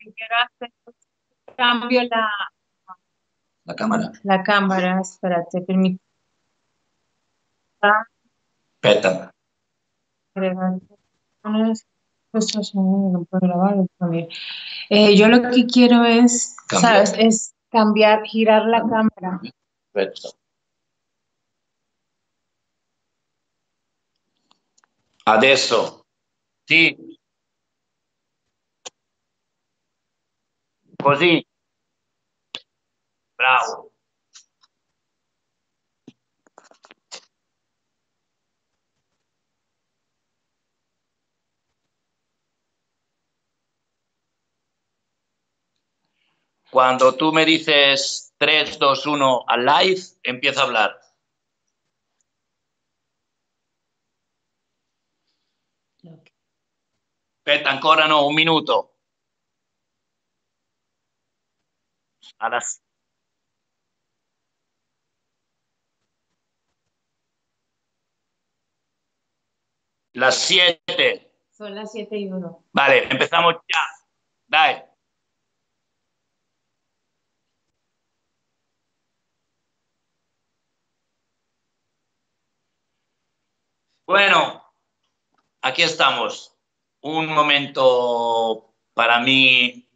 que quiero hacer es cambio cámara. la cámara, espérate, permítame Aspetta. agregar cosas, no lo puedo grabar, también. Yo lo que quiero es, Cambiar. ¿sabes? Es cambiar, girar la Cambia. cámara. Aspetta. Adesso. Sì, così. Bravo. Cuando tú me dices 3, 2, 1 al live, empiezo a hablar. Aspetta, ancora no, un minuto. A las... las 7. Son las 7:01. Vale, empezamos ya. Dai. Bueno, aquí estamos. Un momento para mí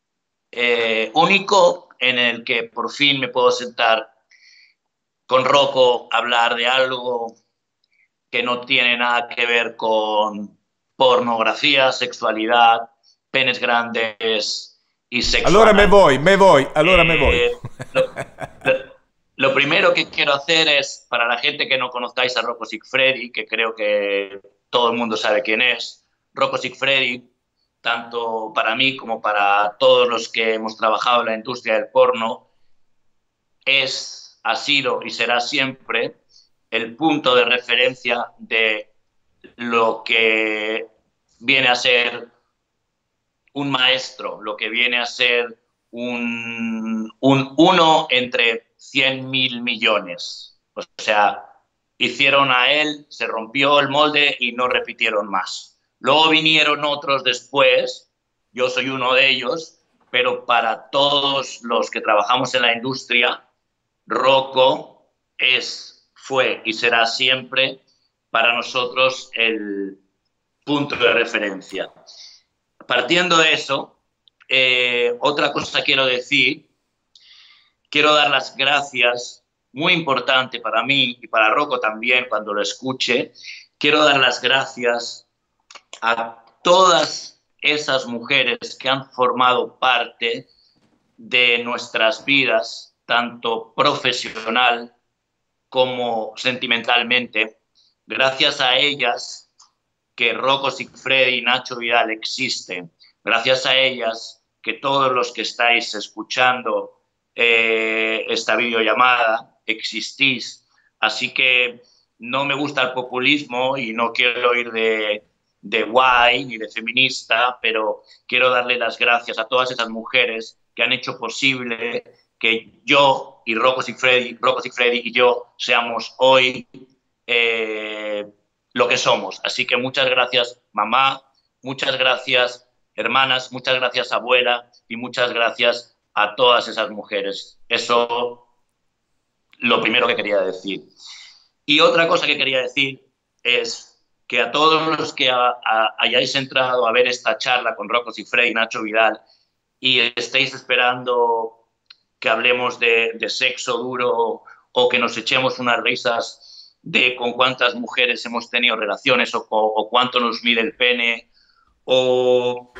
único en el que por fin me puedo sentar con Rocco a hablar de algo que no tiene nada que ver con pornografía, sexualidad, penes grandes y sexo Allora anal. allora me voy. Lo, lo primero que quiero hacer es, para la gente que no conozcáis a Rocco Siffredi, que creo que todo el mundo sabe quién es, Rocco Siffredi, tanto para mí como para todos los que hemos trabajado en la industria del porno, ha sido y será siempre el punto de referencia de lo que viene a ser un maestro, lo que viene a ser un uno entre 100.000 millones. O sea, hicieron a él, se rompió el molde y no repitieron más. Luego vinieron otros después, yo soy uno de ellos, pero para todos los que trabajamos en la industria, Rocco fue y será siempre para nosotros el punto de referencia. Partiendo de eso, otra cosa quiero decir, quiero dar las gracias, muy importante para mí y para Rocco también cuando lo escuche, quiero dar las gracias a todas esas mujeres que han formado parte de nuestras vidas, tanto profesional como sentimentalmente. Gracias a ellas que Rocco Siffredi y Nacho Vidal existen. Gracias a ellas que todos los que estáis escuchando esta videollamada existís. Así que no me gusta el populismo y no quiero ir de guay ni de feminista, pero quiero darle las gracias a todas esas mujeres que han hecho posible que yo y Rocco Siffredi y yo seamos hoy lo que somos. Así que muchas gracias, mamá, muchas gracias, hermanas, muchas gracias, abuela, y muchas gracias a todas esas mujeres. Eso lo primero que quería decir. Y otra cosa que quería decir es que a todos los que hayáis entrado a ver esta charla con Rocco Siffredi y Nacho Vidal y estéis esperando que hablemos de sexo duro o que nos echemos unas risas de con cuántas mujeres hemos tenido relaciones o cuánto nos mide el pene o,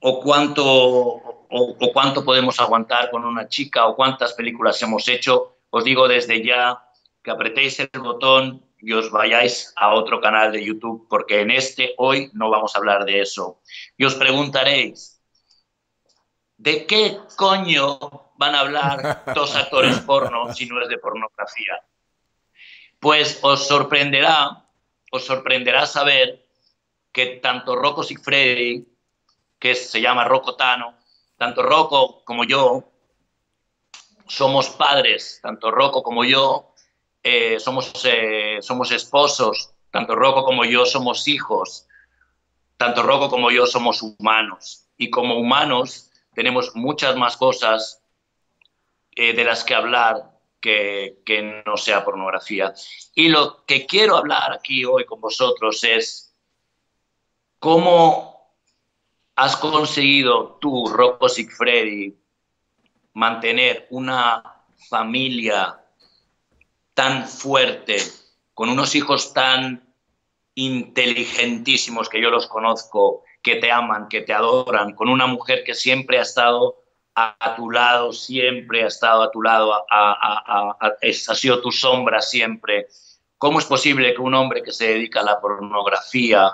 o cuánto podemos aguantar con una chica o cuántas películas hemos hecho, os digo desde ya que apretéis el botón y os vayáis a otro canal de YouTube, porque en este hoy no vamos a hablar de eso. Y os preguntaréis, ¿de qué coño van a hablar dos actores porno si no es de pornografía? Pues os sorprenderá saber que tanto Rocco Siffredi, que se llama Rocco Tano, tanto Rocco como yo somos padres, tanto Rocco como yo somos esposos, tanto Rocco como yo somos hijos, tanto Rocco como yo somos humanos. Y como humanos tenemos muchas más cosas de las que hablar que no sea pornografía. Y lo que quiero hablar aquí hoy con vosotros es cómo has conseguido tú, Rocco Siffredi, mantener una familia tan fuerte, con unos hijos tan inteligentísimos que yo los conozco, que te aman, que te adoran, con una mujer que siempre ha estado a tu lado, siempre ha estado a tu lado, ha sido tu sombra siempre. ¿Cómo es posible que un hombre que se dedica a la pornografía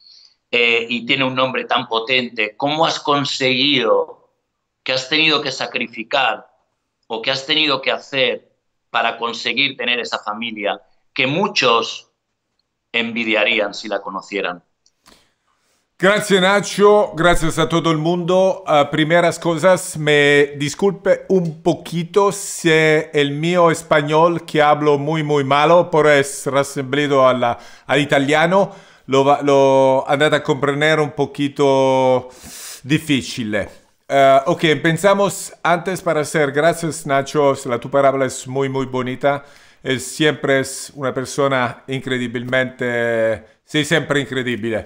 y tiene un nombre tan potente, cómo has conseguido, que has tenido que sacrificar o que has tenido que hacer para conseguir tener esa familia que muchos envidiarían si la conocieran? Gracias Nacho, gracias a todo el mundo. Primeras cosas, me disculpe un poquito si el mío español, que hablo muy malo, pero es rassemblado al italiano, lo andate a comprender un poquito difícil. Ok, empezamos antes para hacer, gracias Nacho, tu palabra es muy bonita. Siempre es una persona increíblemente, sei sempre incredibile.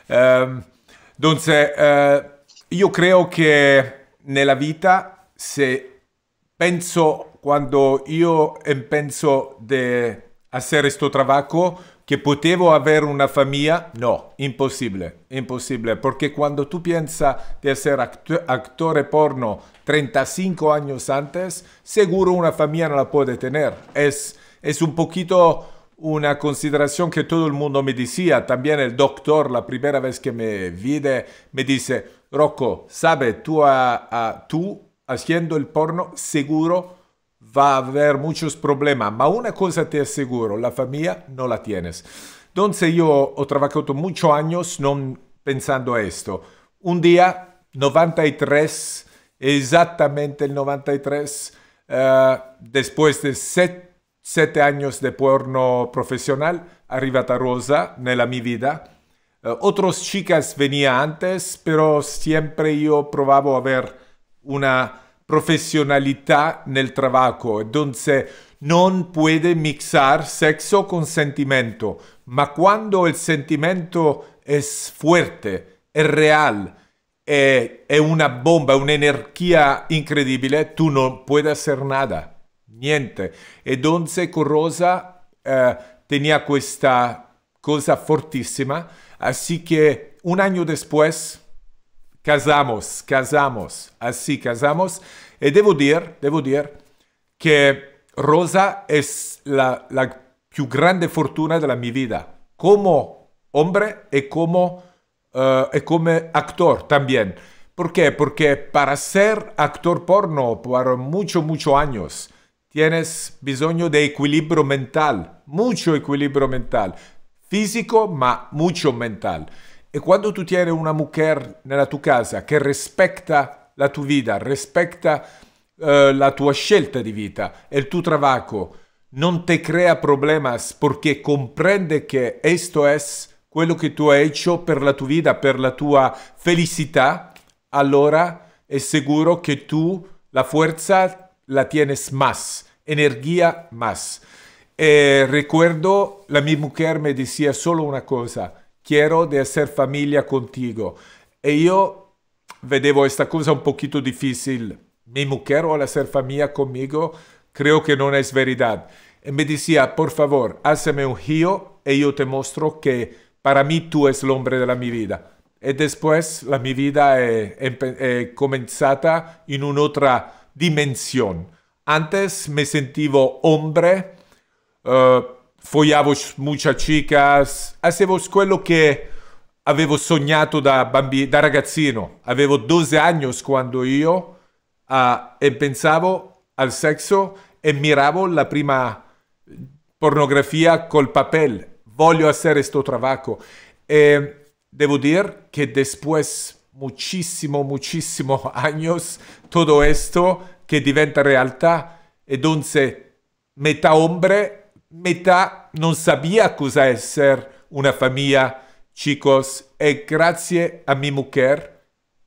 Entonces, io creo che nella vita, se penso, quando io penso di hacer questo trabajo, che potevo avere una famiglia, no, imposible, porque cuando tú piensas de ser actore porno 35 años antes, seguro una familia no la puede tener. Es un poquito una consideración que todo el mundo me decía. También el doctor, la primera vez que me vide, me dice, Rocco, sabe, tú haciendo el porno, seguro va a haber muchos problemas, ma una cosa te aseguro, la familia no la tienes. Entonces yo he trabajado muchos años no pensando esto. Un día, 93, exactamente el 93, después de 7 años de porno profesional, arrivata Rosa nella mia vida. Otras chicas venían antes, pero siempre yo probaba a ver una profesionalidad nel trabajo. Entonces, no puede mixar sexo con sentimiento. Ma cuando el sentimiento es fuerte, es real, è una bomba, una energía incredibile, tú no puedes hacer nada. Niente. Entonces con Rosa tenía questa cosa fortísima, así que un año después casamos, y debo decir que Rosa es la più grande fortuna della mia vida, como hombre y como actor también. ¿Por qué? Porque para ser actor porno por muchos años, tienes bisogno de equilibrio mental, mucho equilibrio mental, físico, ma mucho mental. E quando tu tienes una mujer nella tua casa che rispetta la tua vita, rispetta la tua scelta di vita, il tuo lavoro, non ti crea problemas perché comprende che esto es quello che tu hai hecho per la tua vita, per la tua felicità, allora è sicuro che tu la fuerza la tienes más, energía más. Recuerdo, la mi mujer me decía solo una cosa, quiero de hacer familia contigo. E yo vedevo esta cosa un poquito difícil. Mi mujer al hacer familia conmigo, creo que no es verdad. Y me decía, por favor, hazme un giro y yo te muestro que para mí tú es el hombre de mi vida. Y después la mi vida è comenzata in un'altra dimensione. Antes me sentivo hombre, follavo muchas chicas, facevo quello che avevo sognato da ragazzino. Avevo 12 anni quando io pensavo al sexo e miravo la prima pornografia col papel. Voglio hacer esto trabajo. Devo dire che después muchísimos años, todo esto que diventa realtà, entonces metà hombre, metà non sabía cosa es ser una familia, chicos, e grazie a mi mujer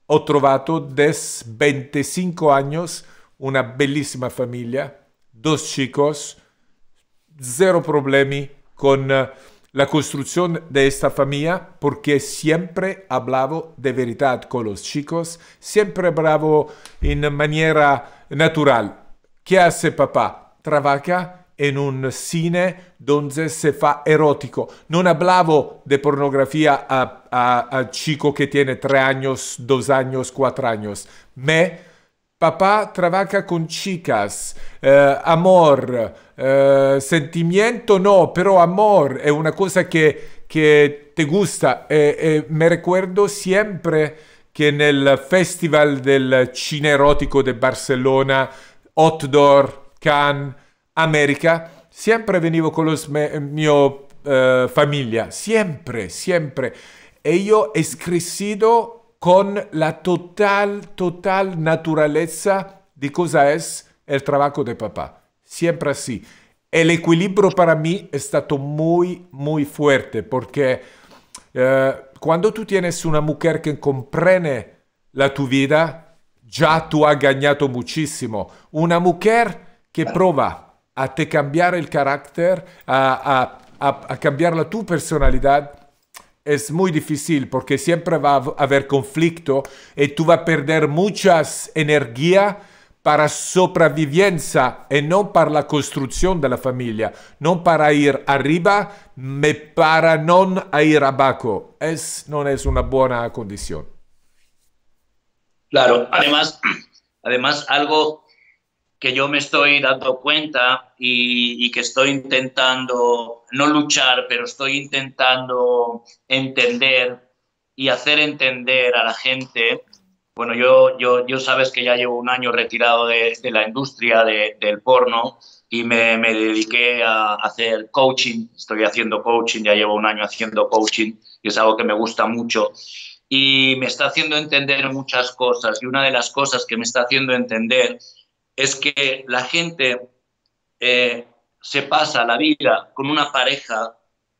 ho trovato, des 25 años, una bellissima famiglia, dos chicos, cero problemi con la construcción de esta familia porque siempre hablaba de verdad con los chicos, siempre hablaba en manera natural. ¿Qué hace papá? Trabaja en un cine donde se fa erótico. No hablaba de pornografía a chico que tiene 3 años, 2 años, 4 años. Papá trabaja con chicas, amor, sentimiento no, pero amor è una cosa che te gusta. Me recuerdo siempre que en el Festival del Cine Erótico de Barcelona, Outdoor, Cannes, América, siempre venivo con los mio familia, siempre, siempre. E io he crecido con la total naturaleza de cosa es el trabajo de papá. Siempre así. El equilibrio para mí è stato muy fuerte porque cuando tú tienes una mujer que comprende la tu vida, ya tú has ganado muchísimo. Una mujer que prueba a te cambiar el carácter, a cambiar la tu personalidad, es muy difícil porque siempre va a haber conflicto y tú vas a perder muchas energía para sobrevivencia y no para la construcción de la familia, no para ir arriba, me para no ir abajo. No es una buena condición. Claro, además algo que yo me estoy dando cuenta y que estoy intentando no luchar, pero estoy intentando entender y hacer entender a la gente. Bueno, yo sabes que ya llevo un año retirado de la industria del porno y me dediqué a hacer coaching. Estoy haciendo coaching, ya llevo un año haciendo coaching y es algo que me gusta mucho. Y me está haciendo entender muchas cosas. Y una de las cosas que me está haciendo entender es que la gente se pasa la vida con una pareja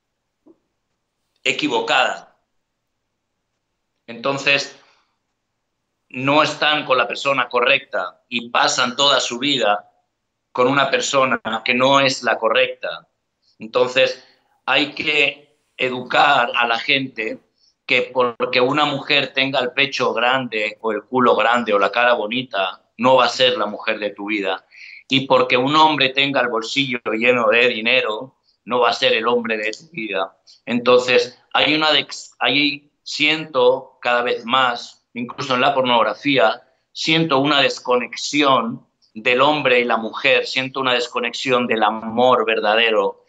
equivocada. Entonces, no están con la persona correcta y pasan toda su vida con una persona que no es la correcta. Entonces, hay que educar a la gente que porque una mujer tenga el pecho grande o el culo grande o la cara bonita, no va a ser la mujer de tu vida. Y porque un hombre tenga el bolsillo lleno de dinero, no va a ser el hombre de tu vida. Entonces, ahí siento cada vez más, incluso en la pornografía, siento una desconexión del hombre y la mujer, siento una desconexión del amor verdadero,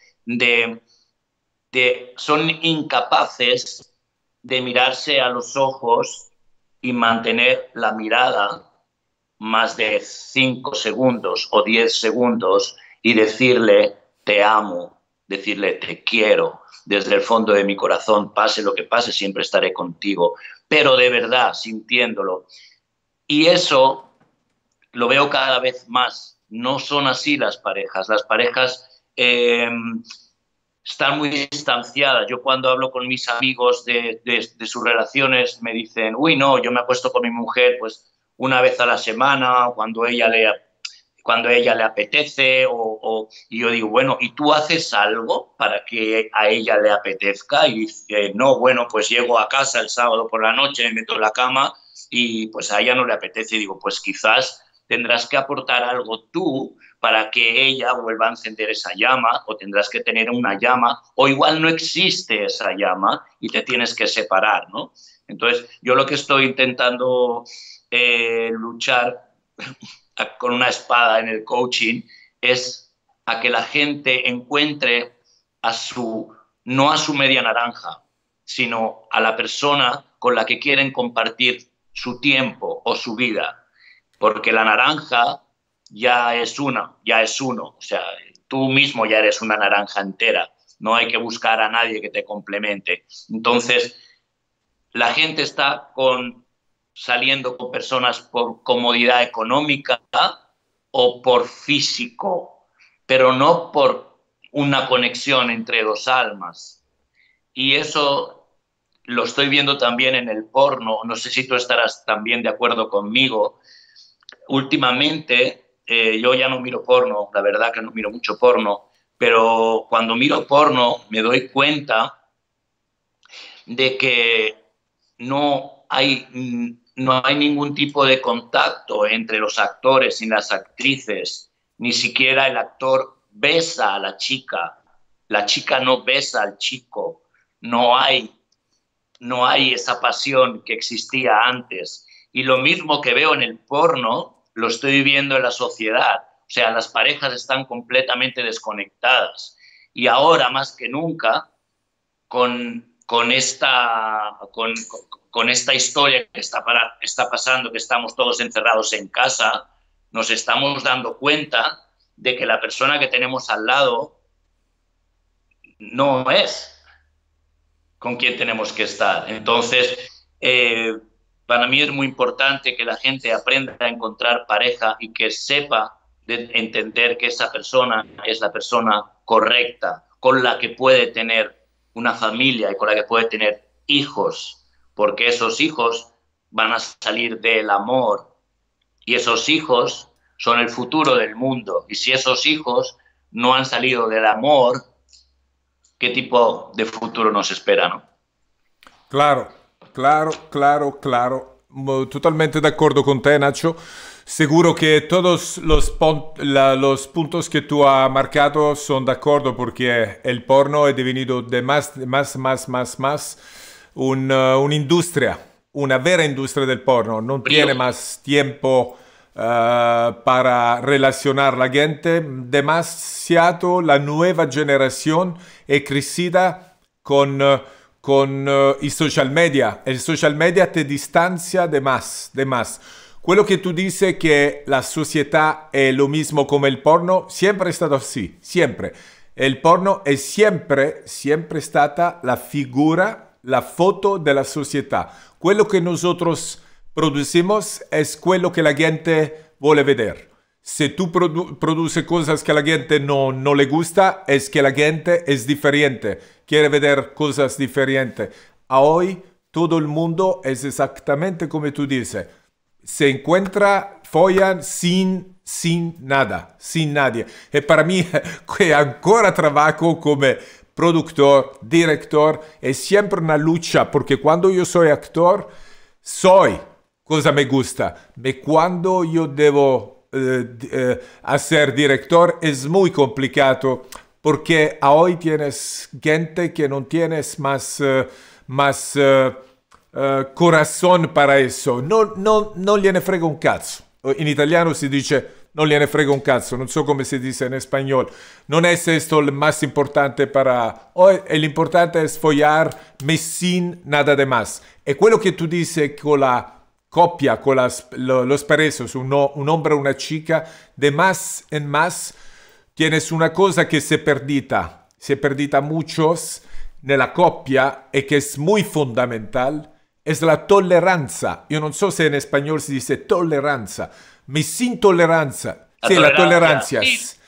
son incapaces de mirarse a los ojos y mantener la mirada más de 5 segundos o 10 segundos y decirle te amo, decirle te quiero, desde el fondo de mi corazón, pase lo que pase, siempre estaré contigo, pero de verdad, sintiéndolo. Y eso lo veo cada vez más. No son así las parejas. Las parejas están muy distanciadas. Yo cuando hablo con mis amigos de sus relaciones me dicen, uy, no, yo me acuesto con mi mujer pues una vez a la semana, cuando ella le apetece, y yo digo, bueno, ¿y tú haces algo para que a ella le apetezca? Y dice, no, bueno, pues llego a casa el sábado por la noche, me meto en la cama y pues a ella no le apetece. Y digo, pues quizás tendrás que aportar algo tú para que ella vuelva a encender esa llama, o tendrás que tener una llama, o igual no existe esa llama y te tienes que separar, ¿no? Entonces, yo lo que estoy intentando luchar con una espada en el coaching es a que la gente encuentre no a su media naranja, sino a la persona con la que quieren compartir su tiempo o su vida, porque la naranja ya es uno, o sea, tú mismo ya eres una naranja entera, no hay que buscar a nadie que te complemente. Entonces, la gente está saliendo con personas por comodidad económica o por físico, pero no por una conexión entre dos almas. Y eso lo estoy viendo también en el porno, no sé si tú estarás también de acuerdo conmigo. Últimamente, yo ya no miro porno, la verdad que no miro mucho porno, pero cuando miro porno me doy cuenta de que no hay ningún tipo de contacto entre los actores y las actrices, ni siquiera el actor besa a la chica no besa al chico, no hay, no hay esa pasión que existía antes. Y lo mismo que veo en el porno, lo estoy viviendo en la sociedad. O sea, las parejas están completamente desconectadas. Y ahora, más que nunca, con esta historia que está pasando, que estamos todos encerrados en casa, nos estamos dando cuenta de que la persona que tenemos al lado no es con quien tenemos que estar. Entonces, para mí es muy importante que la gente aprenda a encontrar pareja y que sepa de entender que esa persona es la persona correcta, con la que puede tener una familia y con la que puede tener hijos, porque esos hijos van a salir del amor y esos hijos son el futuro del mundo. Y si esos hijos no han salido del amor, ¿qué tipo de futuro nos espera, no? Claro, claro, claro, claro. Totalmente de acuerdo con te, Nacho. Seguro que todos los puntos que tú has marcado son de acuerdo porque el porno es devenido de más una industria, una vera industria del porno. No tiene más tiempo para relacionar la gente. Demasiado la nueva generación è crescita con i social media. El social media te distancia de más. Quello che tu dici che la società è lo mismo come il porno, sempre è stato así, siempre. El porno è sempre stata la figura, la foto della società. Quello che nosotros producimos es quello que la gente vuole vedere. Si tú produces cosas que a la gente no le gusta, es que la gente es diferente, quiere ver cosas diferentes. A hoy todo el mundo es exactamente como tú dices. Se encuentra, follan sin nada, sin nadie. Y para mí, que ancora trabajo como productor, director, es siempre una lucha, porque cuando yo soy actor, soy cosa me gusta. Pero cuando yo debo hacer director es muy complicado porque hoy tienes gente que no tienes más corazón para eso. No gliene frega un cazzo. In italiano si dice non gliene frega un cazzo, non so come si dice en español. Non es esto lo más importante para... Hoy el importante es follar, me sin nada de más. E quello che tu dici con la coppia, con los parejas, un hombre o una chica, de más en más, tienes una cosa que se perdita muchos nella coppia e che es muy fundamental, es la tolleranza. Yo no sé si en español se dice tolleranza, me sin tolleranza. Sí, la tolerancia.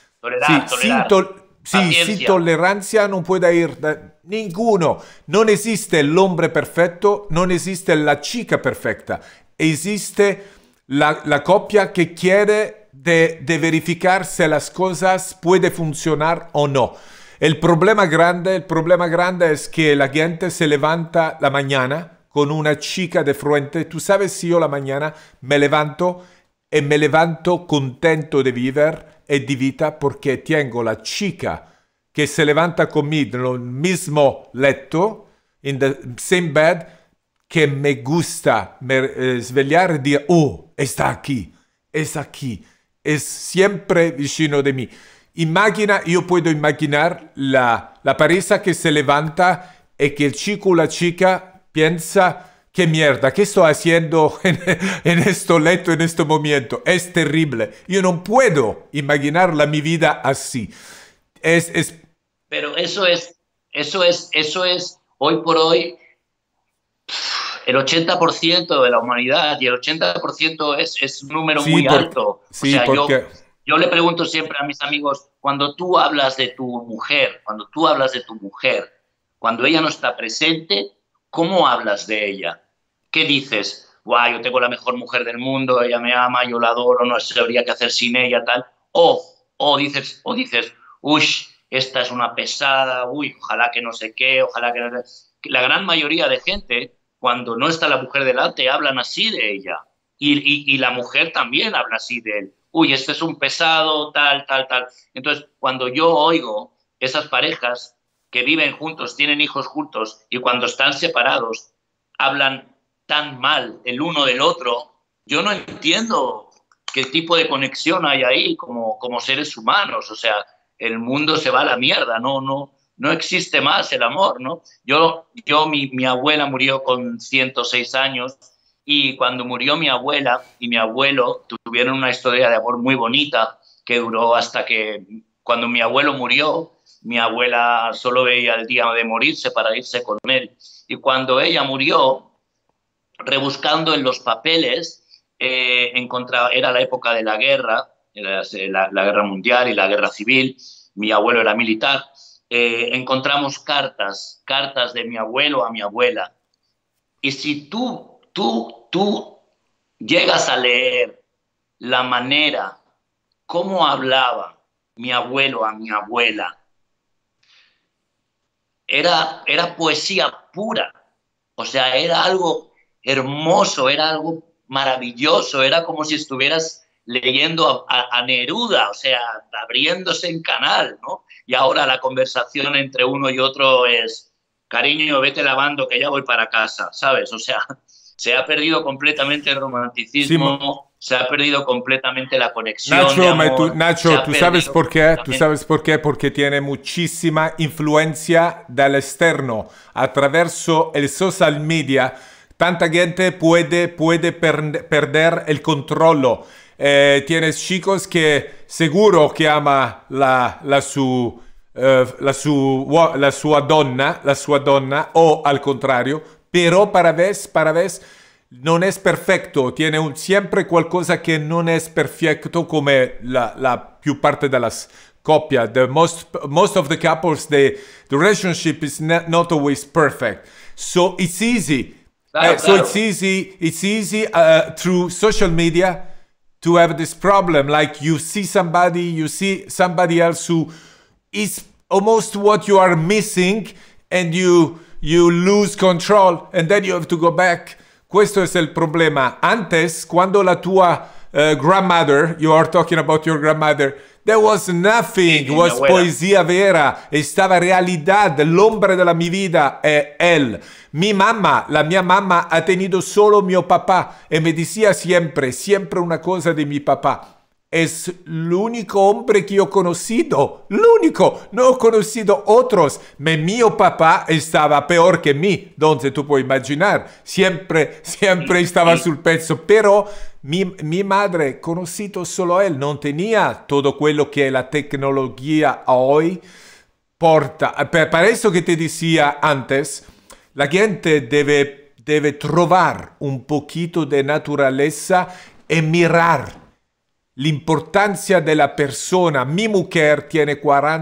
Sin tolerancia no puede ir ninguno. No existe el hombre perfecto, no existe la chica perfecta. Existe la coppia que quiere de verificar si las cosas pueden funcionar o no. El problema grande es que la gente se levanta la mañana con una chica de frente. Tú sabes si yo la mañana me levanto contento de vivir y de vida porque tengo la chica que se levanta conmigo en el mismo letto, in the same bed, que me gusta svegliare e dire, oh, está aquí, es siempre vicino de mí. Yo puedo imaginar la pareja que se levanta y que el chico o la chica piensa, qué mierda, ¿qué estoy haciendo en este lecho, en este momento? Es terrible. Yo no puedo imaginar mi vida así. Pero eso es, hoy por hoy, el 80% de la humanidad, y el 80% es un número muy alto. Sí, o sea, porque... yo le pregunto siempre a mis amigos, cuando tú hablas de tu mujer, cuando ella no está presente, ¿cómo hablas de ella? ¿Qué dices? Guau, yo tengo la mejor mujer del mundo, ella me ama, yo la adoro, no sabría qué hacer sin ella, tal. O dices, uy, esta es una pesada, uy, ojalá que no sé qué, ojalá que no sé. La gran mayoría de gente, cuando no está la mujer delante, hablan así de ella. Y la mujer también habla así de él. Uy, este es un pesado, tal, tal, tal. Entonces, cuando yo oigo esas parejas que viven juntos, tienen hijos juntos, y cuando están separados, hablan tan mal el uno del otro, yo no entiendo qué tipo de conexión hay ahí como seres humanos. O sea, el mundo se va a la mierda, no existe más el amor, ¿no? Mi abuela murió con 106 años, y cuando murió mi abuela y mi abuelo tuvieron una historia de amor muy bonita que duró hasta que, cuando mi abuelo murió, mi abuela solo veía el día de morirse para irse con él. Y cuando ella murió, rebuscando en los papeles, era la época de la guerra, la guerra mundial y la guerra civil. Mi abuelo era militar. Encontramos cartas de mi abuelo a mi abuela. Y si tú llegas a leer la manera cómo hablaba mi abuelo a mi abuela, era poesía pura. O sea, era algo hermoso, era algo maravilloso, era como si estuvieras leyendo a Neruda, o sea, abriéndose en canal, ¿no? Y ahora la conversación entre uno y otro es: cariño, vete lavando que ya voy para casa, ¿sabes? O sea, se ha perdido completamente el Sí, romanticismo, se ha perdido completamente la conexión de amor. Nacho, ¿tú sabes por qué? ¿Tú sabes por qué? Porque tiene muchísima influencia del externo. Attraverso el social media, tanta gente puede perder el controllo. Tienes chicos que seguro que ama la sua donna, o al contrario, pero para vez non è perfetto, tiene siempre qualcosa che non è perfetto, come la più parte delle coppie. Most of the couples, the relationship is not always perfect. So it's easy. Claro, So claro. it's easy through social media to have this problem. Like you see somebody else who is almost what you are missing, and you lose control, and then you have to go back. Questo es el problema. Antes, cuando la tua grandmother, you are talking about your grandmother, there was nothing, Sí, was mi abuela. poesía vera, estaba realidad, el hombre de mi vida è él. La mia mamma ha tenido solo mio papá, y me decía siempre una cosa de mi papá: es el único hombre que yo he conocido, el único, no he conocido otros. Mi papá estaba peor que mí, donde tú puedes imaginar, siempre estaba sul pezzo, pero mi madre, conocido solo él, no tenía todo quello que la tecnología hoy porta. Para eso que te decía antes, la gente debe trovar un poquito de naturaleza y mirar l'importanza della persona. Mi mujer tiene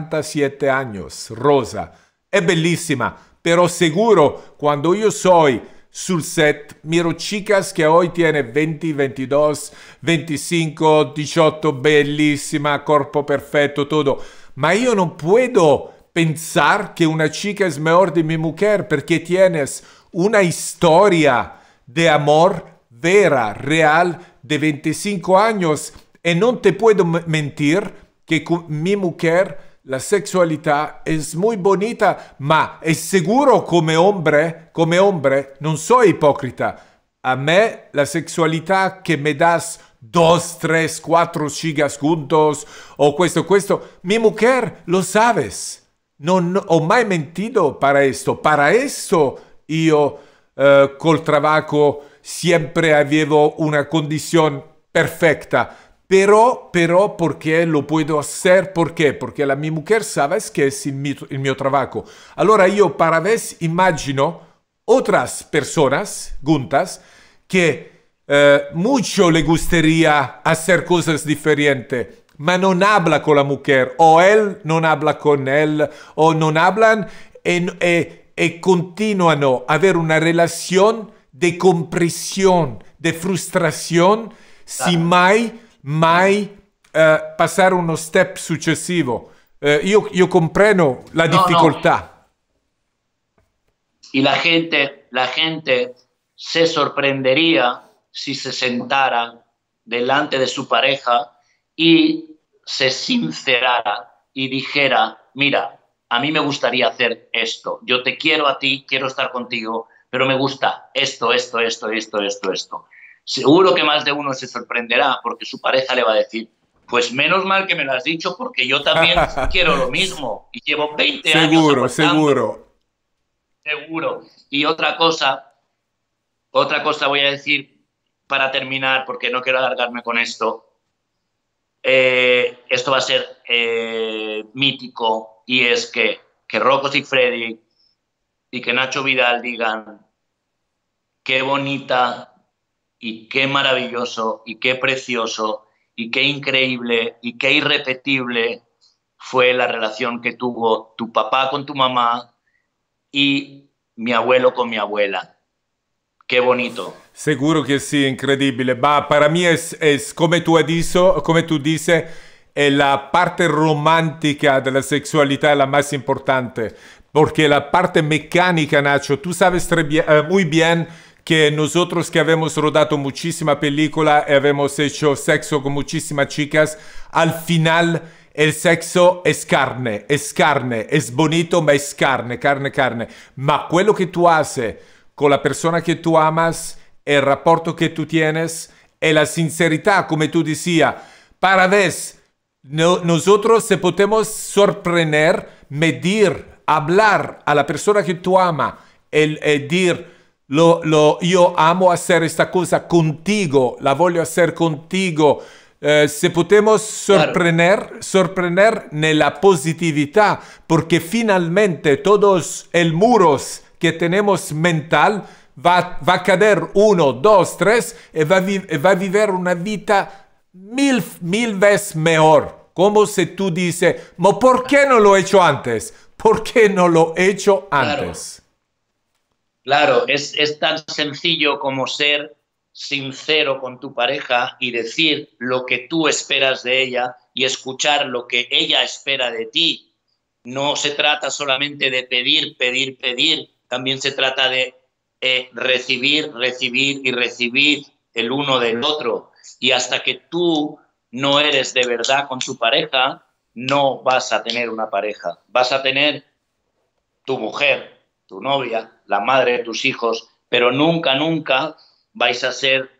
47 años, Rosa. È bellissima, pero seguro cuando yo soy sul set, miro chicas que hoy tienen 20, 22, 25, 18, bellissima, corpo perfetto, todo. Ma io non puedo pensar que una chica es mejor de mi mujer, porque tienes una historia de amor vera, real, de 25 años. E non te puedo mentir que con mi mujer la sexualità es muy bonita, ma è seguro come hombre non soy ipocrita. A me la sexualità que me das 2, 3, 4 chicas juntos o questo, mi mujer lo sabes. Non ho mai mentido para esto. Para esto io col trabajo siempre avevo una condición perfecta. Pero, ¿por qué lo puedo hacer? ¿Por qué? Porque mi mujer sabe que es el mio trabajo. Allora io para vez immagino otras personas juntas que mucho le gustaría hacer cosas diferentes, ma non habla con la mujer, o él non habla con él, o non hablan, e y continúan a haber una relación de compresión, de frustración, sin mai pasar uno step successivo. Io comprendo la difficoltà. Y la gente se sorprendería si se sentara delante de su pareja y se sincerara y dijera, mira, a mí me gustaría hacer esto, yo te quiero a ti, quiero estar contigo, pero me gusta esto. Seguro que más de uno se sorprenderá porque su pareja le va a decir, pues menos mal que me lo has dicho porque yo también quiero lo mismo y llevo 20 años aguantando. Seguro. Y otra cosa voy a decir para terminar, porque no quiero alargarme con esto. Esto va a ser mítico, y es que Rocco Siffredi y que Nacho Vidal digan qué bonita y qué maravilloso y qué precioso y qué increíble y qué irrepetible fue la relación que tuvo tu papá con tu mamá y mi abuelo con mi abuela. Qué bonito. Seguro que sí, increíble. Para mí es como tú dices, la parte romántica de la sexualidad la más importante. Porque la parte mecánica, Nacho, tú sabes muy bien que nosotros que habemos rodado muchísima película y habemos hecho sexo con muchísimas chicas, al final el sexo es carne, es bonito, ma es carne. Ma quello que tú haces con la persona que tú amas, el rapporto que tú tienes, y la sinceridad, como tú decías, para vez, nosotros se podemos sorprender, medir, hablar a la persona que tú amas, el decir, yo amo hacer esta cosa contigo, la voglio hacer contigo. Se podemos sorprender nella positività, porque finalmente todos el muros que tenemos mental va a caer 1, 2, 3 y va a vivir una vida mil veces mejor. Como si tú dices, ¿por qué no lo he hecho antes? ¿Por qué no lo he hecho antes? Claro, es tan sencillo como ser sincero con tu pareja y decir lo que tú esperas de ella y escuchar lo que ella espera de ti. No se trata solamente de pedir, también se trata de recibir el uno del otro. Y hasta que tú no eres de verdad con tu pareja, no vas a tener una pareja. Vas a tener tu mujer, tu novia, la madre de tus hijos, pero nunca vais a ser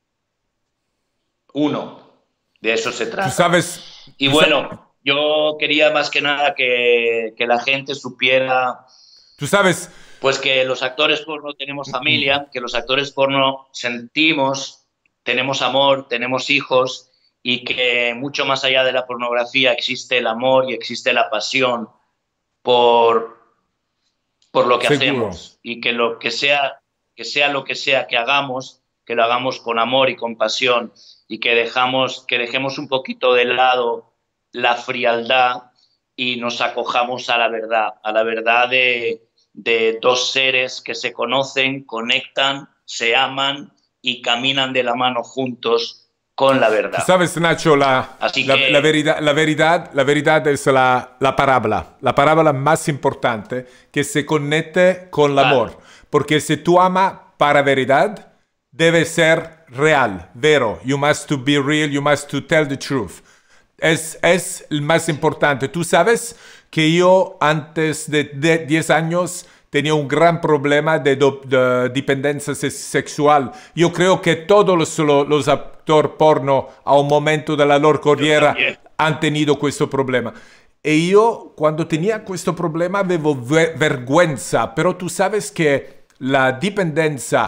uno. De eso se trata. Tú sabes, y bueno, yo quería más que nada que la gente supiera, tú sabes, pues que los actores porno tenemos familia, que los actores porno sentimos, tenemos amor, tenemos hijos, y que mucho más allá de la pornografía existe el amor y existe la pasión por lo que hacemos, y que lo que sea lo que sea que hagamos, que lo hagamos con amor y con pasión, y que dejemos un poquito de lado la frialdad y nos acojamos a la verdad de dos seres que se conocen, conectan, se aman y caminan de la mano juntos con la verdad. Tú sabes, Nacho, la verdad es la parábola más importante que se conecte con el amor. Porque si tú amas para verdad, debe ser real, vero. You must to be real, you must to tell the truth. Es el más importante. Tú sabes que yo antes de 10 años tenía un gran problema de dependencia sexual. Yo creo que todos los actores porno a un momento de la loro carriera han tenido questo problema. Y yo cuando tenía questo problema avevo vergüenza, pero tú sabes que la dependencia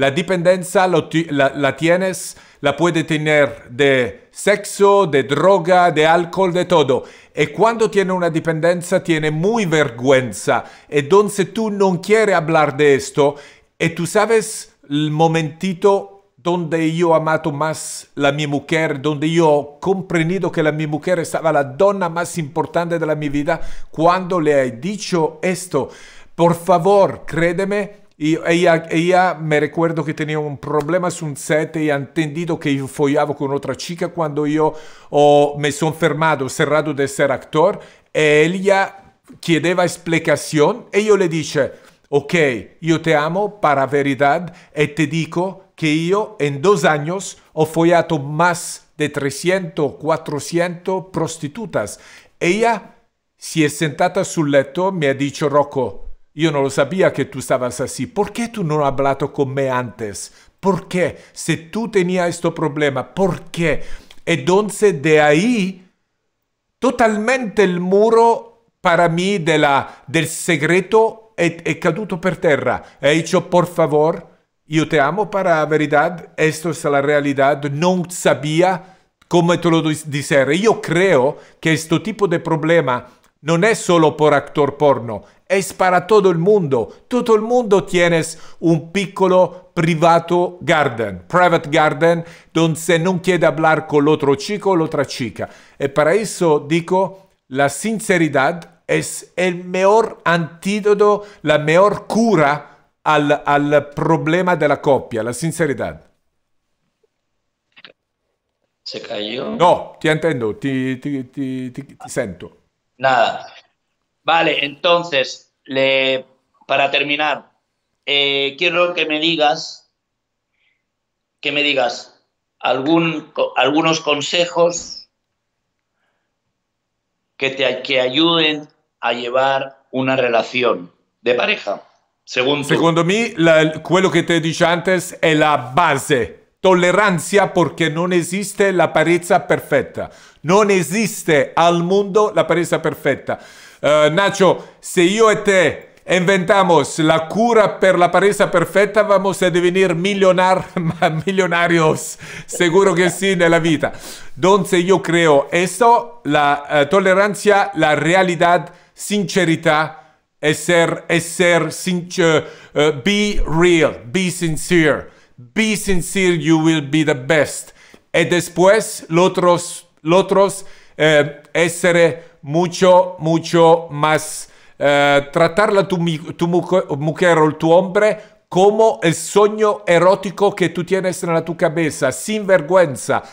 la tienes, la puede tener de sexo, de droga, de alcohol, de todo. Y cuando tiene una dependencia, tiene muy vergüenza. Entonces tú no quieres hablar de esto. Y tú sabes el momentito donde yo he amado más a mi mujer, donde yo he comprendido que la mi mujer estaba la donna más importante de mi vida, cuando le he dicho esto. por favor, créeme. Y ella me recuerdo que tenía un problema su un set y ha entendido que yo follavo con otra chica cuando yo me sono fermato, cerrado de ser actor. E ella chiedeva explicación e io le dice, ok, yo te amo para verdad y te digo que yo en 2 años ho follato más de 300, 400 prostitutas. Ella si è sentata sul letto, mi ha dicho, Rocco, io non lo sabía que tú estabas así. ¿Por qué tú no has hablado con me antes? ¿Por qué? Si tú tenías este problema, ¿por qué? Entonces de ahí, totalmente il muro para mí del segreto è caduto per terra. He dicho, por favor, io te amo para verdad, esto es la realidad, non sabía cómo te lo dicer. Io creo que este tipo de problema non è solo por actor porno, es para todo el mundo. Todo el mundo tienes un piccolo privato garden, private garden, donde non quiere hablar con l'altro chico o l'altra chica. E para eso dico, la sinceridad es el mejor antídoto, la mejor cura al problema de la coppia, la sinceridad. Se cayó. No, ti entiendo, ti sento. Nada. Vale, entonces, para terminar, quiero que me digas algunos consejos que ayuden a llevar una relación de pareja. Secondo me, quello che ti dice antes è la base. Tolleranza perché non esiste la pareja perfetta. Non esiste al mundo la pareja perfetta. Nacho, se io e te inventamos la cura per la pareja perfetta, vamos a divenir millonarios. Seguro que sí, nella vita. Entonces yo creo esto, la tolerancia, la realidad, sinceridad, be real, be sincere. Be sincere, you will be the best. Y después, los otros, essere mucho más, tratarla tu mujer o tu hombre como el sueño erótico que tú tienes en tu cabeza, sin vergüenza,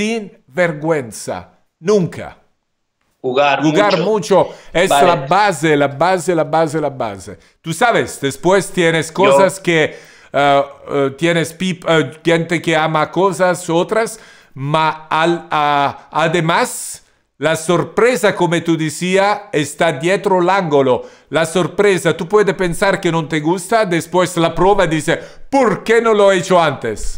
nunca. Jugar mucho es vale. la base. Tú sabes, después tienes cosas que tienes gente que ama cosas, otras, ma además la sorpresa, como tú decías, está dietro l'angolo. La sorpresa, tú puedes pensar que no te gusta, después la prueba dice, ¿por qué no lo he hecho antes?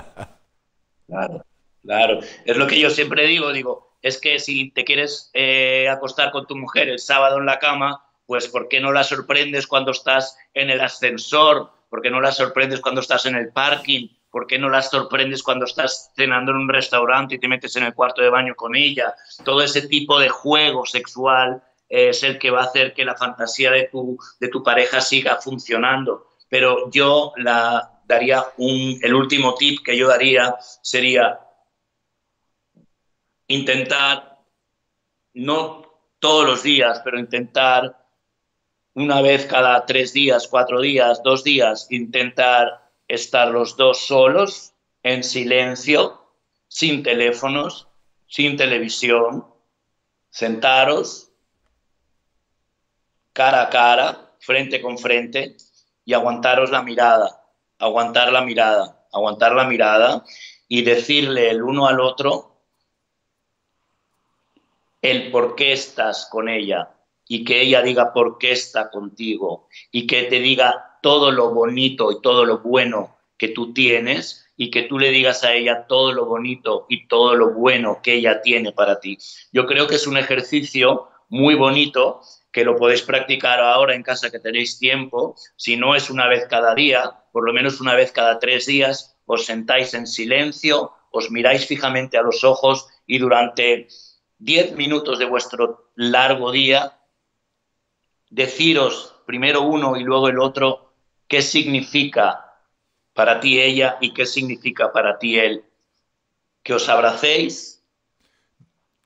Claro. Es lo que yo siempre digo, es que si te quieres acostar con tu mujer el sábado en la cama, pues ¿por qué no la sorprendes cuando estás en el ascensor? ¿Por qué no la sorprendes cuando estás en el parking? ¿Por qué no la sorprendes cuando estás cenando en un restaurante y te metes en el cuarto de baño con ella? Todo ese tipo de juego sexual es el que va a hacer que la fantasía de tu pareja siga funcionando. Pero yo daría el último tip que yo daría sería intentar, no todos los días, pero intentar una vez cada 3 días, 4 días, 2 días, intentar estar los dos solos, en silencio, sin teléfonos, sin televisión, sentaros, cara a cara, frente con frente, y aguantaros la mirada, aguantar la mirada y decirle el uno al otro el por qué estás con ella, y que ella diga por qué está contigo, y que te diga todo lo bonito y todo lo bueno que tú tienes, y que tú le digas a ella todo lo bonito y todo lo bueno que ella tiene para ti. Yo creo que es un ejercicio muy bonito que lo podéis practicar ahora en casa que tenéis tiempo. Si no es una vez cada día, por lo menos una vez cada 3 días, os sentáis en silencio, os miráis fijamente a los ojos y durante 10 minutos de vuestro largo día deciros primero uno y luego el otro qué significa para ti ella y qué significa para ti él. Que os abracéis,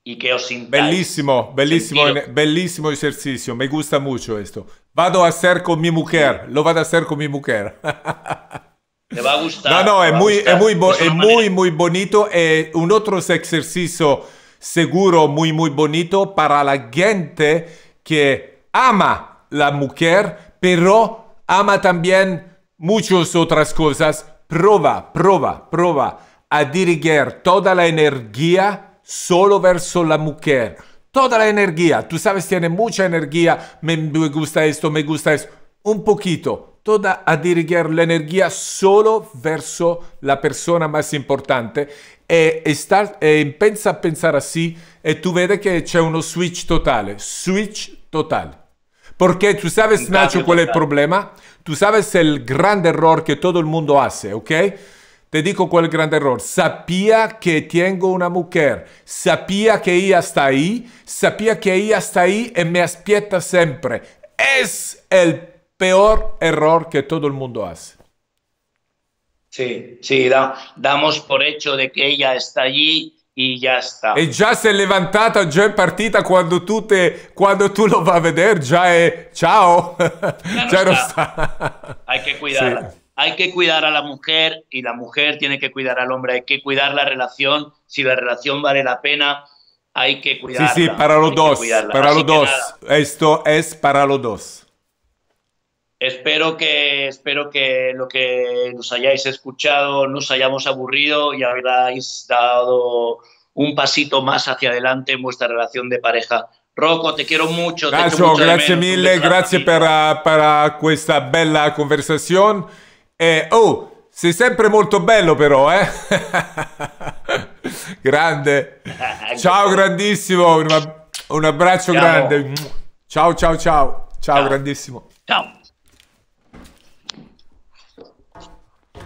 y que os sintáis Bellísimo, bellísimo, sentido. bellísimo ejercicio. Me gusta mucho esto. Vado a hacer con mi mujer. Lo vado a hacer con mi mujer. Te va a gustar. No, no, te va a gustar. Es una manera- muy bonito. Es un otro ejercicio seguro, muy bonito para la gente que ama la mujer, pero ama también muchas otras cosas. Prova a dirigir toda la energía solo verso la mujer. Toda la energía. Tú sabes, tiene mucha energía. Me gusta esto, me gusta eso. Un poquito. Toda a dirigir la energía solo verso la persona más importante. Pensa a pensare así e tu vedi che c'è uno switch totale. Switch total. Porque tú sabes, Un Nacho, cambio cuál es el total. problema. Tú sabes el gran error que todo el mundo hace, ¿ok? Te digo cuál es el gran error. Sabía que tengo una mujer. Sabía que ella está ahí. Sabía que ella está ahí y me aspetta siempre. Es el peor error que todo el mundo hace. Sí, damos por hecho de que ella está allí y ya está. E già si è levantata, già è partita quando tu lo vai a vedere, già è ciao. Ya no Già non está. sta. Hay que cuidarla. Sí. Hay que cuidar a la mujer y la mujer tiene que cuidar al hombre. Hay que cuidar la relación. Si la relación vale la pena, hay que Sí, cuidarla. sí, para los Hay que dos. cuidarla. Para Así los que dos. nada, Esto es para los dos. espero que lo que nos hayáis escuchado no os hayamos aburrido y habéis dado un pasito más hacia adelante en vuestra relación de pareja. Rocco, te quiero mucho, te echo Nacho, mucho de grazie menos. Un mille, beso a la grazie familia. per questa bella conversazione. Oh, sei sempre molto bello però, eh? Grande. Ciao, grandissimo. Un abbraccio Ti amo. grande. Ciao, ciao, ciao. Ciao, Ciao. grandissimo. Chao.